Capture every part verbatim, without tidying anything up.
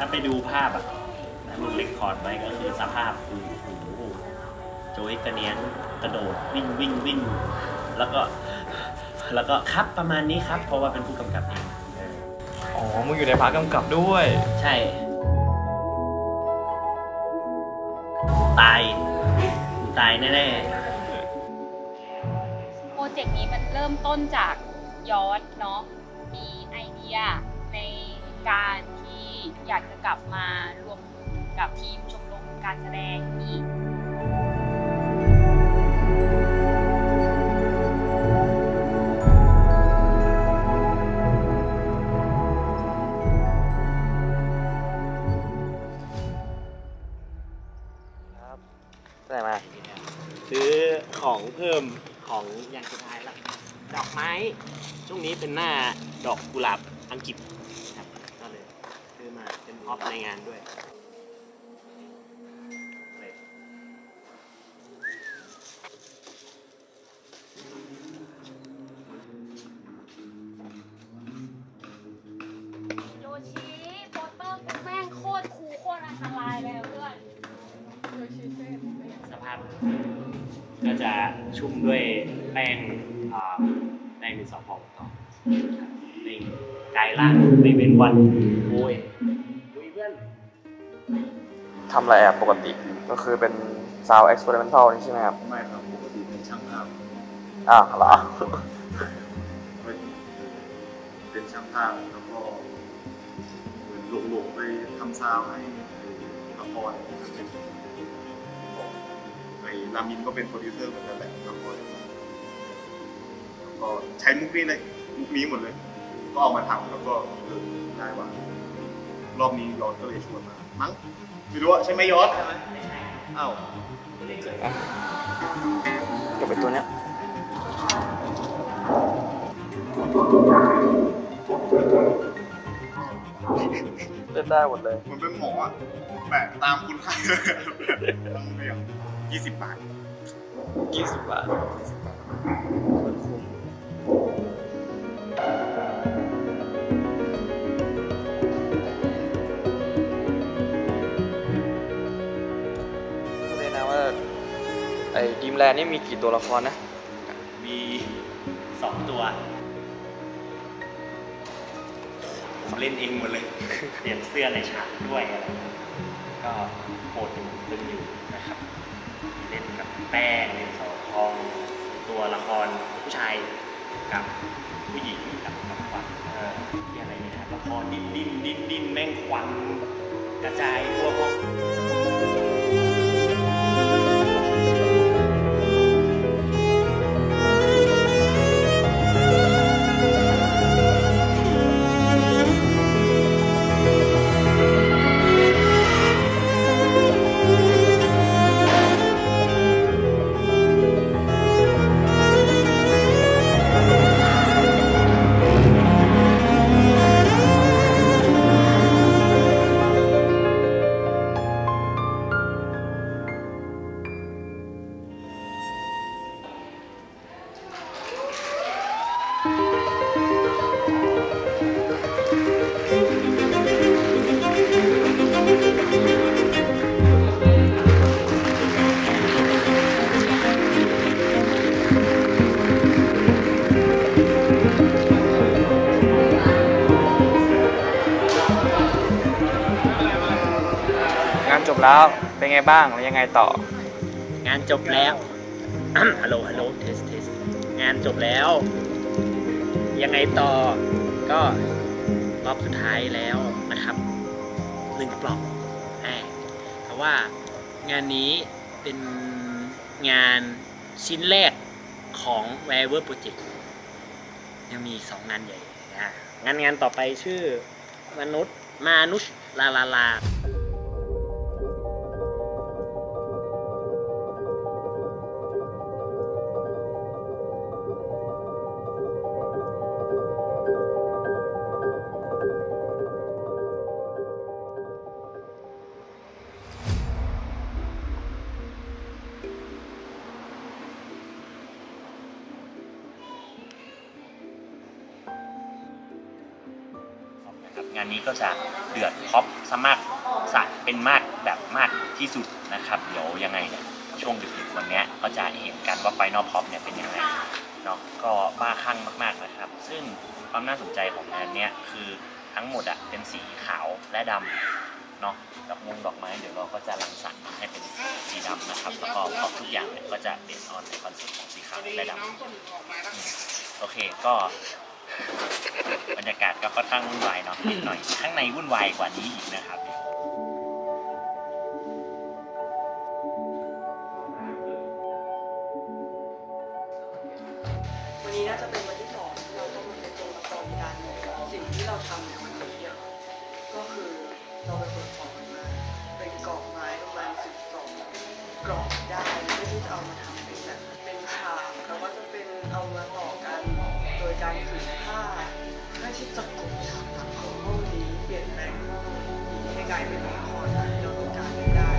ถ้าไปดูภาพอ่ะมึงเล็กคอร์ดไว้ก็คือสภาพคือโอ้โหโจยกระเนียนกระโดดวิ่งวิ่งวิ่งแล้วก็แล้วก็ครับประมาณนี้ครับเพราะว่าเป็นผู้กำกับเองอ๋อมึงอยู่ในพาร์ทกำกับด้วยใช่ตายตายแน่ๆโปรเจกต์นี้มันเริ่มต้นจากยอดเนาะมีไอเดียในการที่อยากจะกลับมารวมกับทีมชมรมการแสดงอีกได้มาซื้อของเพิ่มของอย่างสุดท้ายละดอกไม้ช่วงนี้เป็นหน้าดอกกุหลาบอังกฤษครับก็เลยซื้อมาเป็นพ็อปในงานด้วยโยชิโปสเตอร์เป็นแม่งโคตรคูลโคตรอันตรายเลยเพื่อนโยชิเซ่สภาพก็จะชุ่มด้วยแป้งแป้งดินสอพองต่อในกายล่างไม่เป็นวันโอ้ยดุยเพื่อนทำอะไรอ่ะปกติก็คือเป็น sound experimental นี่ใช่ไหมครับไม่ครับปกติเป็นช่างภาพอ้าวเหรอเป็นช่างภาพแล้วก็เหมือนหลงๆไปทำซาวให้ละครไอ้รามินก็เป็นโปรดิวเซอร์เหมือนกันแหละละครแล้วก็ใช้มุกนี้เลยมุกนี้หมดเลยก็เอามาทำแล้วก็เออได้ว่ารอบนี้ยอดก็เลยชวนมามั้งไม่รู้ว่าใช่ไหมยอดอ้าวเก็บไปตัวเนี้ยเล่นได้หมดเลยมันเป็นหมออ่ะแบบตามคุณค่าตั้งเรียงยี่สิบบาทยี่สิบบาทมันคุ้มเลยนะว่าไอ้ดีมแลนด์นี่มีกี่ตัวละครนะมีสองตัวผมเล่นเองหมดเลยเปลี่ยนเสื้อในฉากด้วยอะไรก็โหดอยู่ตึงอยู่นะครับเล่นกับแป้งเล่นสองทองตัวละครผู้ชายกับผู้หญิงกับกับควันเออที่อะไรเนี่ยละครดิ้นดิ้นดิ้นดิ้นแม่งควันกระจายทั่วห้องงานจบแล้วเป็นไงบ้างแล้วยังไงต่องานจบแล้วฮัลโหลฮัลโหลเทสเทสงานจบแล้วยังไงต่อก็รอบสุดท้ายแล้วนะครับหนึ่งปลอกเพราะว่างานนี้เป็นงานชิ้นแรกของ Wire Project ยังมีสองงานใหญ่นะงานงานต่อไปชื่อมนุษย์มานุษย์ลาลาลางานนี้ก็จะเดือดท็อปสมากสัตว์เป็นมากแบบมากที่สุดนะครับเดี๋ยวยังไงเนี่ยช่วงดึกๆวันนี้ก็จะเห็นกันว่าไฟนอลพ็อปเนี่ยเป็นยังไงเนาะก็บ้าคลั่งมากๆนะครับซึ่งความน่าสนใจของงานเนี้ยคือทั้งหมดอะเป็นสีขาวและดำเนาะดอกมงดอกไม้เดี๋ยวเราก็จะรังสรรค์ให้เป็นสีดำนะครับแล้วก็พอทุกอย่างเนี่ยก็จะเปลี่ยนออนในคอนเซ็ปต์ของสีขาวและดำโอเคก็บรรยากาศก็ค่อนข้างวุ่นวายเนาะนิดหน่อยข้างในวุ่นวายกว่านี้อีกนะครับวันนี้น่าจะเป็นวันที่สองที่เราต้องมาเป็นตัวละครกันสิ่งที่เราทำในวันนี้เนี่ยก็คือเราไปขนของมาเป็นกรอบไม้ประมาณสิบสองกรอบได้เพื่อที่จะเอามาทำเป็นแบบเป็นฉากแล้วก็จะเป็นเอามาต่อกันโดยการขึงผ้าเพื่อที่จะกลบฉากหลังของห้องนี้เปลี่ยนแปลงห้องนี้ให้กลายเป็นละครที่เราต้องการให้ได้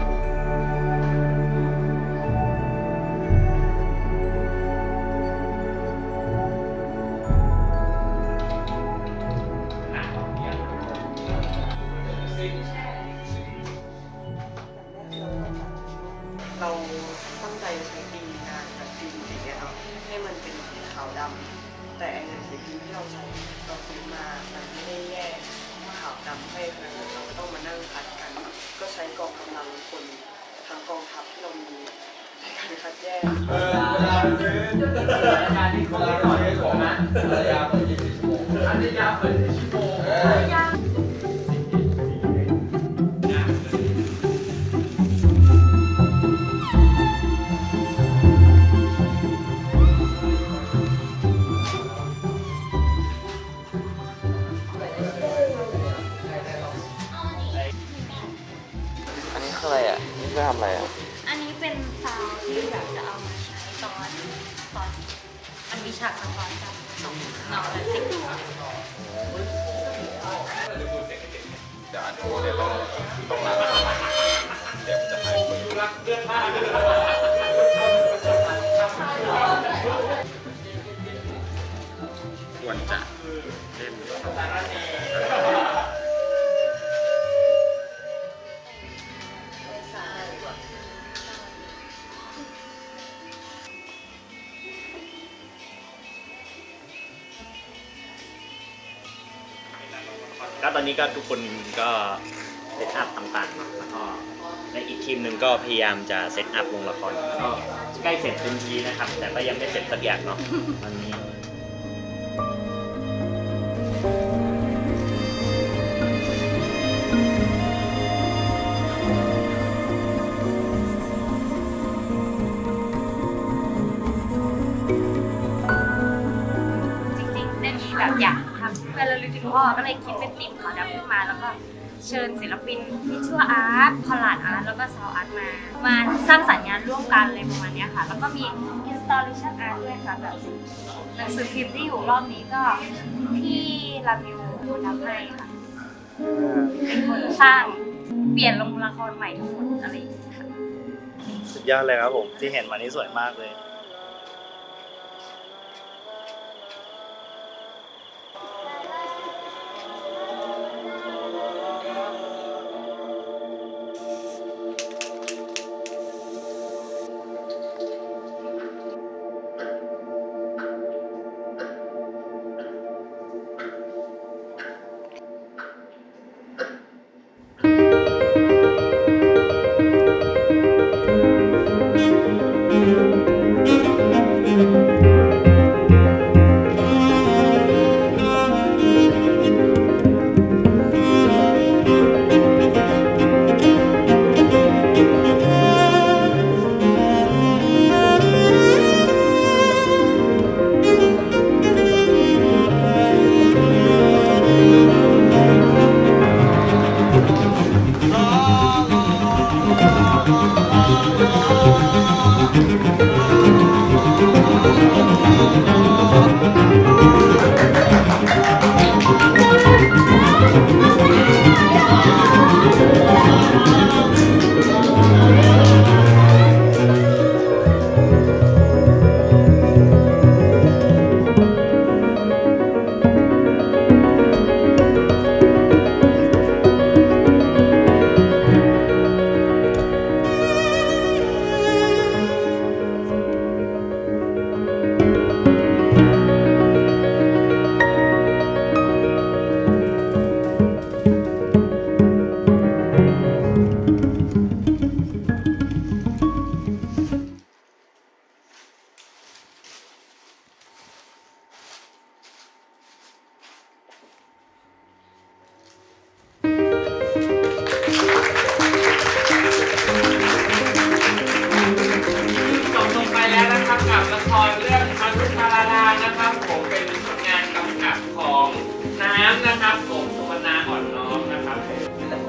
เราตั้งใจจะใช้ธีมงานกับธีมสีเนี่ยเนาะให้มันเป็นสีขาวดำแต่ไอ้เงินสีพิมพ์ที่เราใช้เราซื้อมามันไม่ได้แยกขาวดำให้ขนาดนั้นเราก็ต้องมานั่งคัดกัน ก็ใช้กองกำลังคนทั้งกองทัพที่เรามีในการคัดแยกเออเวลาไปซื้อการที่เขาไม่ต่อยของนะระยะเปิดยี่สิบชั่วโมงอันนี้ยาเปิดยี่สิบชั่วโมงอะไรอ่ะนี่จะทำอะไรอ่ะอันนี้เป็นซาวด์ที่แบบจะเอามาใช้ตอนตอนมันมีฉากสะท้อนกันสองเงาและติ๊กดูเดี๋ยวอันโทเดี๋ยวต้องต้องล้างเดี๋ยวจะหายมือควรจะเล่นก็ตอนนี้ก็ทุกคนก็เซตอัพต่างๆเนาะแล้วก็ในอีกทีมหนึ่งก็พยายามจะเซตอัพลงละครก็ใกล้เสร็จเต็มทีนะครับแต่ก็ยังไม่เสร็จสักอย่างเนาะตอนนี้จริงๆเรื่องนี้แบบอยากทำเพื่อระลึกถึงพ่อก็เลยคิดเป็นธีมขาวดำขึ้นมาแล้วก็เชิญศิลปินวิชวลอาร์ตคอลลาดอาร์ตแล้วก็ซาวด์อาร์ตมามาสร้างสรรค์งานร่วมกันเลยประมาณนี้ค่ะแล้วก็มี installation art ด้วยค่ะแบบหนังสือพิมพ์ที่อยู่รอบนี้ก็พี่ลามิวทำให้ค่ะเป็นคนสร้างเปลี่ยนลงละครใหม่ทั้งหมดอะไรอย่างเงี้ยค่ะสุดยอดเลยครับผมที่เห็นมานี่สวยมากเลย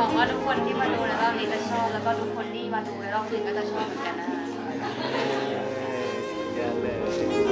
วังว่าทุกคนที่มาดูในรอบนี้จะชอบแล้วก็ทุกคนที่มาดูในรอบอื่นก็จะชอบเหมือนกันนะคะอย่าเลย